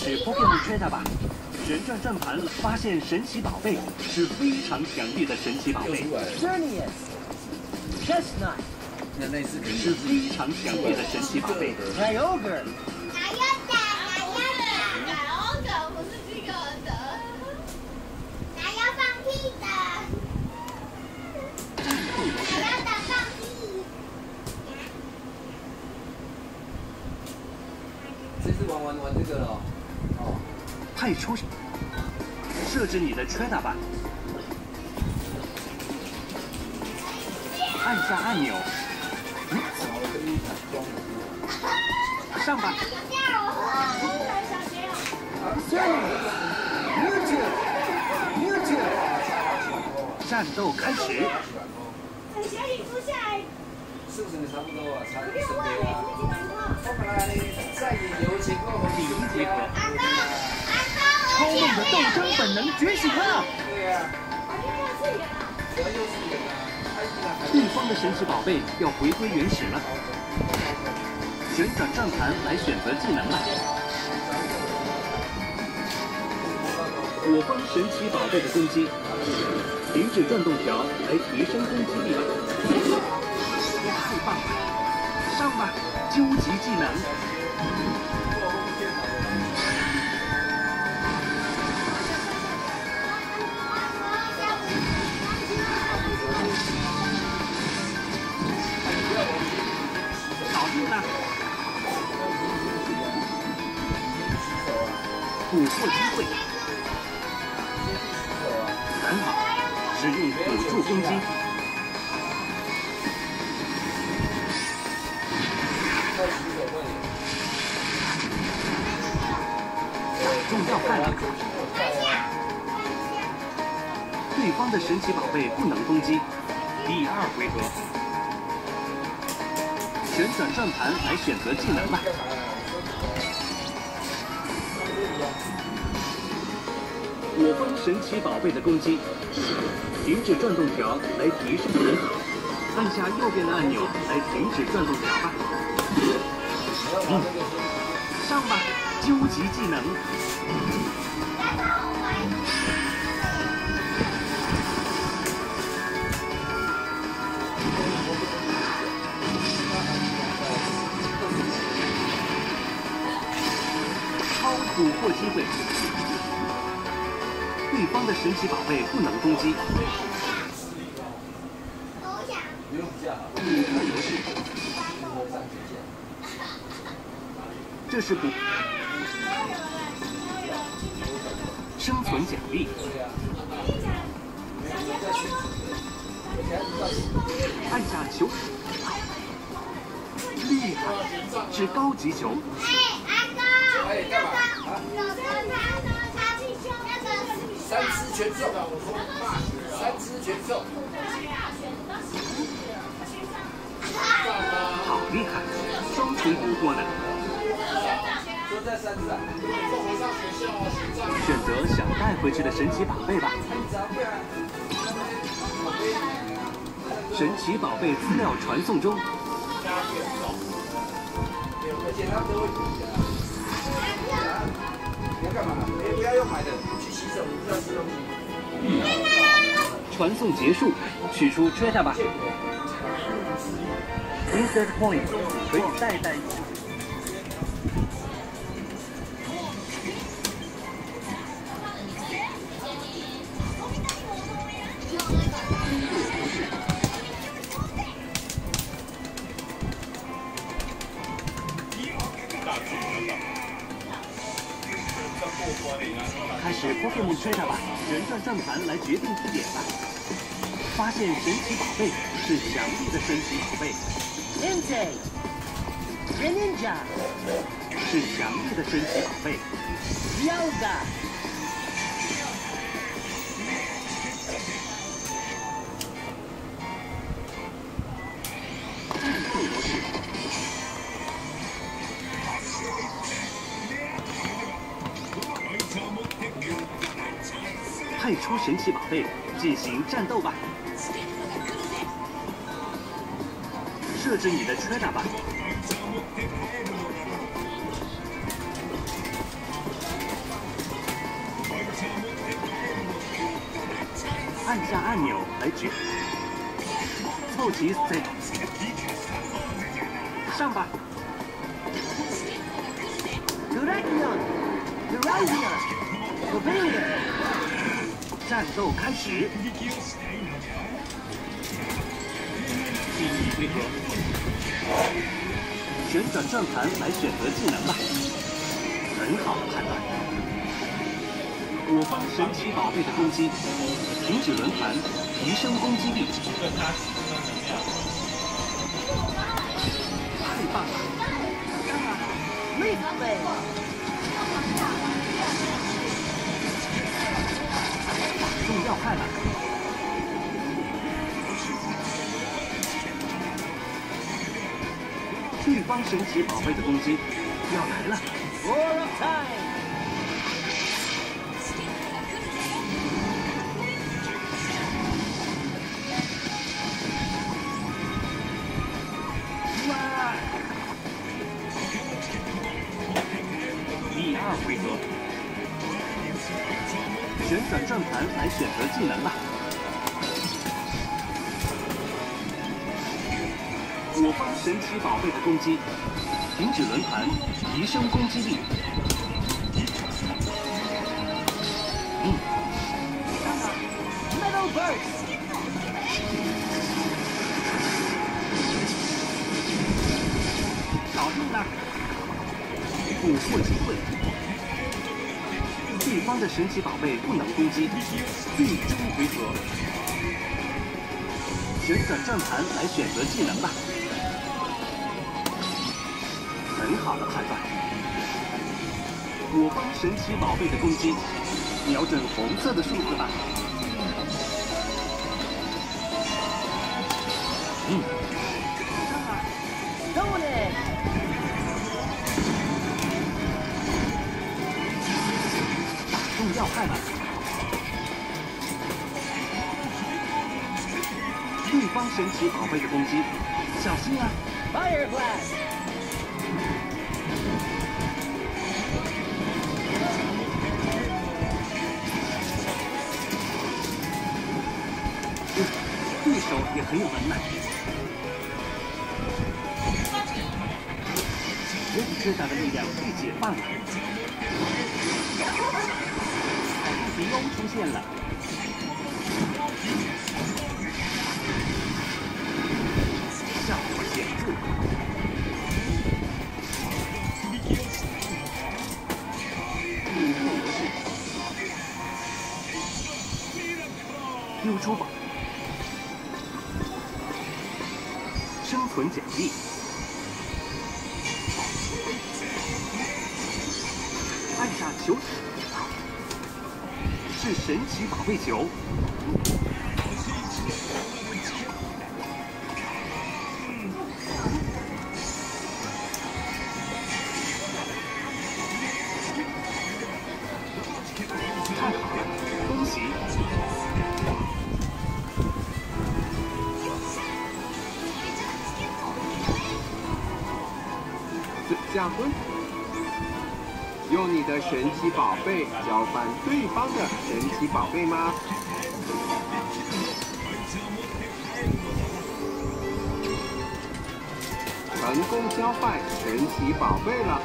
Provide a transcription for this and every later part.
始 Pokémon Trader 吧！旋转转盘发现神奇宝贝，是非常强力的神奇宝贝。 Chestnut 是非常强烈的神奇宝贝。 Kyogre 不是这个的，还要放屁的，还要打放屁。 这次玩这个了，哦。 派出设置你的 Trader 版，按下按钮，上吧。战斗开始。 小雨出下来。 是不是差不多啊？差不多啊。我本来在引流情况第一节课。 超梦的斗争本能觉醒了。 对呀。主要幼稚园啊。 对方的神奇宝贝要回归原始了，旋转转盘来选择技能了。我方神奇宝贝的攻击，停止转动条来提升攻击力吧。太棒了，上吧，究极技能。搞定了，捕获机会。很好，使用辅助攻击。打中要害了。对方的神奇宝贝不能攻击。第二回合，旋转转盘来选择技能吧。我方神奇宝贝的攻击，停止转动条来提升能力，按下右边的按钮来停止转动条吧。上吧，究极技能。超捕获机会。对方的神奇宝贝不能攻击。这是补生存奖励。按下球，厉害，是高级球。 哎，干嘛？三只全中，3只全中。 好厉害，双重捕获呢。 都在山上。 选择想带回去的神奇宝贝吧。神奇宝贝资料传送中。 而且他们都会你要干嘛？不要用买的，去洗手，你不要吃东西。 传送结束，取出 Trader 吧。Insert point 可以代代。开始 Pokémon Trader 吧，旋转转盘来决定地点吧。发现神奇宝贝是强力的神奇宝贝。 Entei Greninja 是强力的神奇宝贝。 Dialga 派出神奇宝贝进行战斗吧。设置你的 Trader 吧。 按下按钮来决。凑齐 Z， 上吧。战斗开始。第1回合，旋转转盘来选择技能吧。很好的判断。我方神奇宝贝的攻击，停止轮盘，提升攻击力。太棒了！ 厉害！ 打中要害了。对方神奇宝贝的攻击要来了。 War of time！ 哇！第2回合，旋转转盘来选择技能吧。我方神奇宝贝的攻击，停止轮盘，提升攻击力。 Metal Burst！ 搞定了，捕获机会。对方的神奇宝贝不能攻击，最终回合，旋转转盘来选择技能吧。很好的判断。我方神奇宝贝的攻击，瞄准红色的数字吧。 Sonic！ 打中要害了。对方神奇宝贝的攻击，小心啊 Fire Blast！ 对手也很有能耐。最大的力量被解放了。海陆敌翁出现了。效果显著。丢出吧。生存奖励。按下球，是神奇宝贝球。太好了，恭喜！ 下分。用你的神奇宝贝交换对方的神奇宝贝吗？成功交换神奇宝贝了。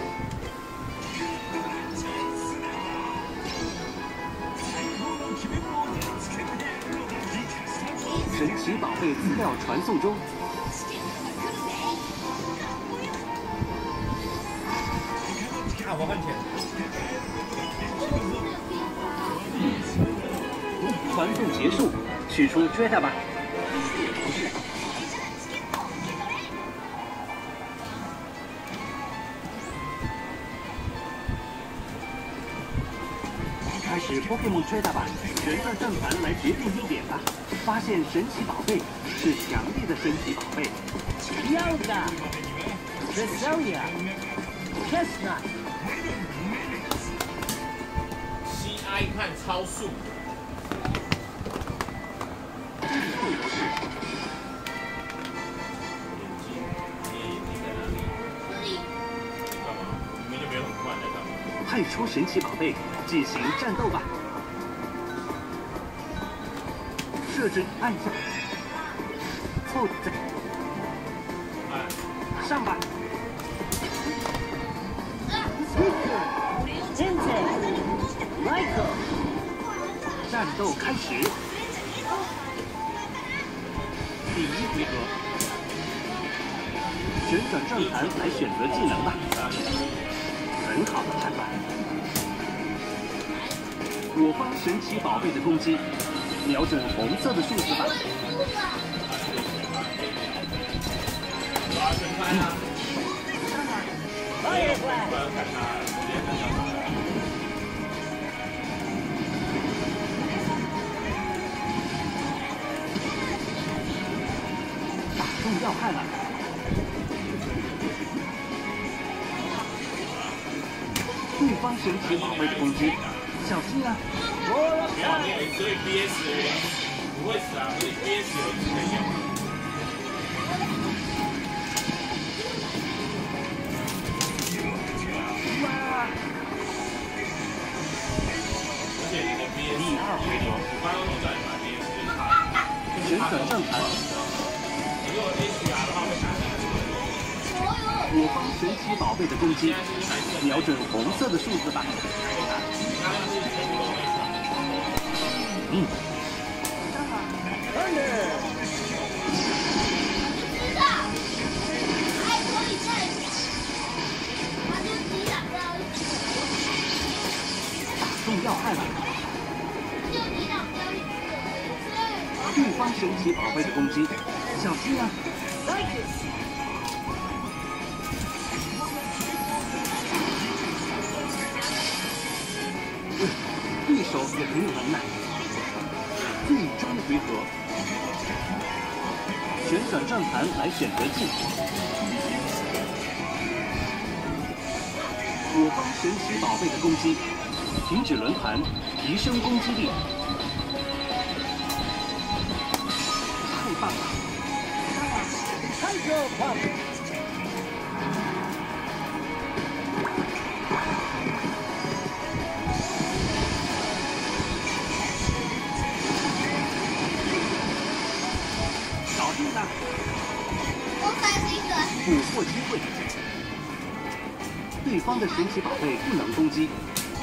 神奇宝贝资料传送中。 我换钱。 传送结束，取出 Dreta 吧。开始 Pokemon Dreta 吧，旋转转盘来决定一点吧。发现神奇宝贝是强力的神奇宝贝。 Yoga！ Reselia！Chestnut！ CI 看超速。派出神奇宝贝进行战斗吧。 设置按下，凑在，上吧。战斗开始。第1回合，旋转转盘来选择技能吧。很好的判断。我方神奇宝贝的攻击，瞄准红色的数字吧。打中要害了。对方神奇宝贝的攻击，小心啊！ 所以 BS 不会死啊，所以 BS 有可以用。 哇！ 而且你的 BS 第2回合， 我刚刚有在把 BS 就是它， 旋转转盘。 如果 HR 的话会打下去。 我方神奇宝贝的攻击，瞄准红色的数字吧。打中要害了。对方神奇宝贝的攻击，小心啊！对手也很有能耐。最终回合，旋转转盘来选择技。我方神奇宝贝的攻击，停止轮盘，提升攻击力。太棒了！太可怕了！捕获机会，对方的神奇宝贝不能攻击。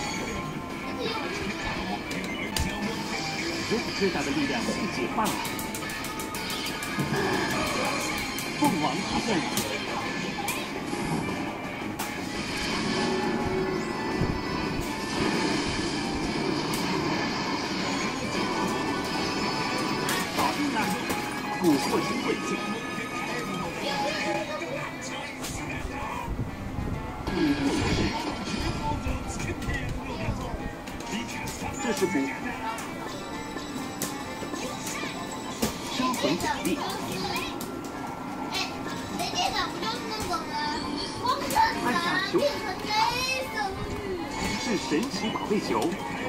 最大的力量被解放了。凤凰出现。搞定了，捕获机会。这是补生存奖励。按下球，是神奇宝贝球。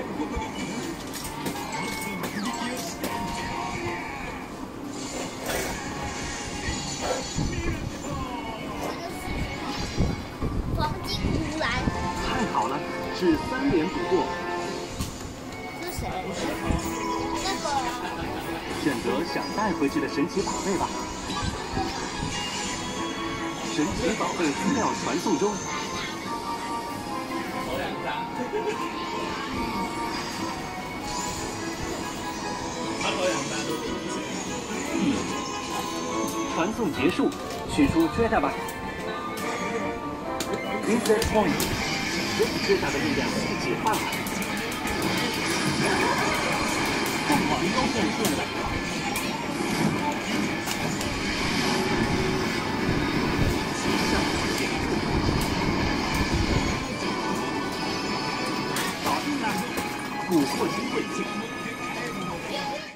黄金图兰。 太好了，是3连捕获。 是谁？那个。 选择想带回去的神奇宝贝吧。神奇宝贝资料传送中。传送结束，取出 Jetta 吧。Insert point， 最大的力量被解放了。凤凰都变现了。